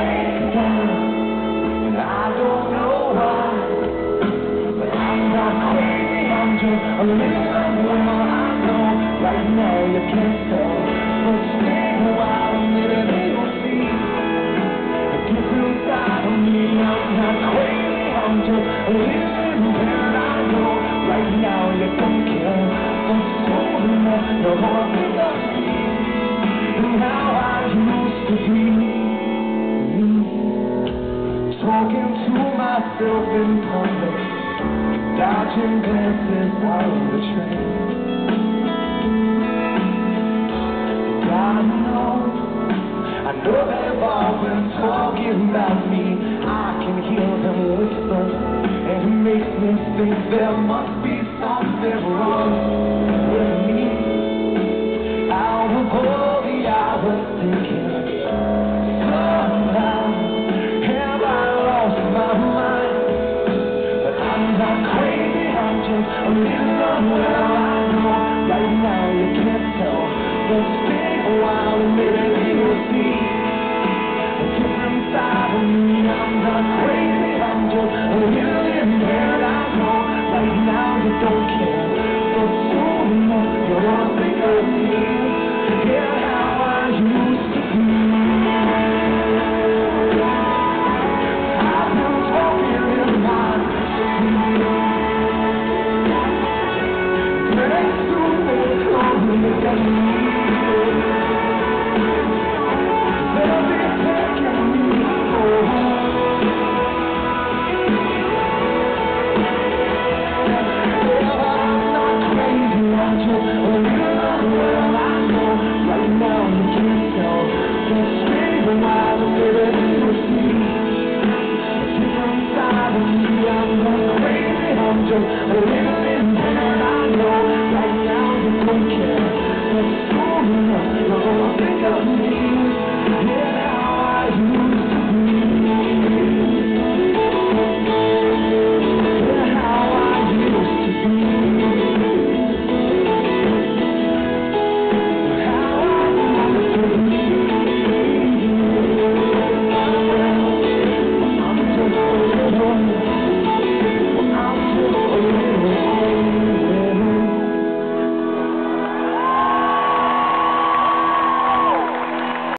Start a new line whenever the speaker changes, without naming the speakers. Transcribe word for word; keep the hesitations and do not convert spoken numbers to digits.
break down, and I don't know why, but I'm not crazy, I'm just a little woman. I know right now you can't tell, but stay a while and maybe you'll see the different side of me. I'm not crazy, I'm just a little woman. I know right now you don't care, but so much the more thing I see and how I used to be. Talking to myself in public, dodging glances out of the train. I know, I know they've all been talking about me. I can hear them whisper, and it makes me think there must be